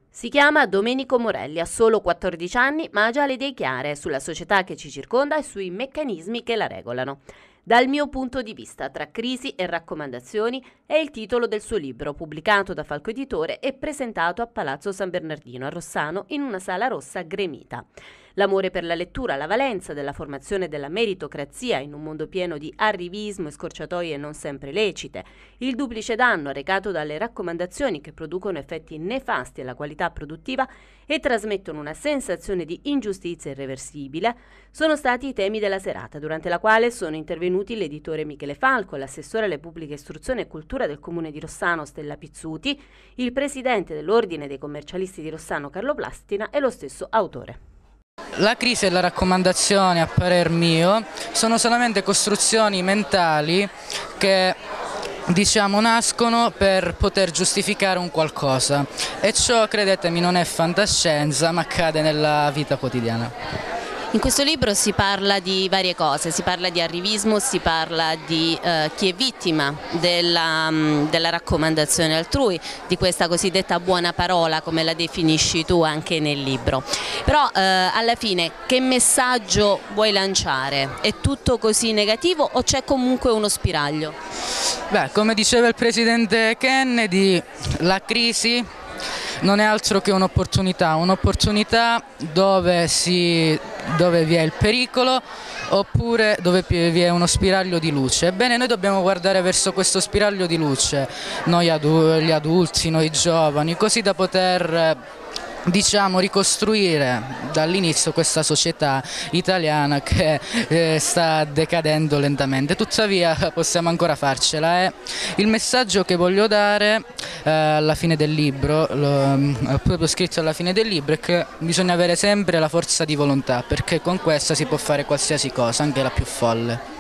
Si chiama Domenico Morelli, ha solo 14 anni, ma ha già le idee chiare sulla società che ci circonda e sui meccanismi che la regolano. Dal mio punto di vista, tra crisi e raccomandazioni, è il titolo del suo libro, pubblicato da Falco Editore e presentato a Palazzo San Bernardino a Rossano in una sala rossa gremita. L'amore per la lettura, la valenza della formazione della meritocrazia in un mondo pieno di arrivismo e scorciatoie non sempre lecite, il duplice danno recato dalle raccomandazioni che producono effetti nefasti alla qualità produttiva e trasmettono una sensazione di ingiustizia irreversibile, sono stati i temi della serata, durante la quale sono intervenuti l'editore Michele Falco, l'assessore alle pubbliche istruzione e cultura del comune di Rossano Stella Pizzuti, il presidente dell'Ordine dei commercialisti di Rossano Carlo Plastina e lo stesso autore. La crisi e la raccomandazione, a parer mio, sono solamente costruzioni mentali che nascono per poter giustificare un qualcosa, e ciò, credetemi, non è fantascienza, ma accade nella vita quotidiana. In questo libro si parla di varie cose, si parla di arrivismo, si parla di chi è vittima della raccomandazione altrui, di questa cosiddetta buona parola, come la definisci tu anche nel libro. Però alla fine che messaggio vuoi lanciare? È tutto così negativo o c'è comunque uno spiraglio? Beh, come diceva il presidente Kennedy, la crisi non è altro che un'opportunità dove vi è il pericolo oppure dove vi è uno spiraglio di luce. Ebbene, noi dobbiamo guardare verso questo spiraglio di luce, gli adulti, noi giovani, così da poter ricostruire dall'inizio questa società italiana che sta decadendo lentamente. Tuttavia possiamo ancora farcela, e il messaggio che voglio dare alla fine del libro, proprio scritto alla fine del libro, è che bisogna avere sempre la forza di volontà, perché con questa si può fare qualsiasi cosa, anche la più folle.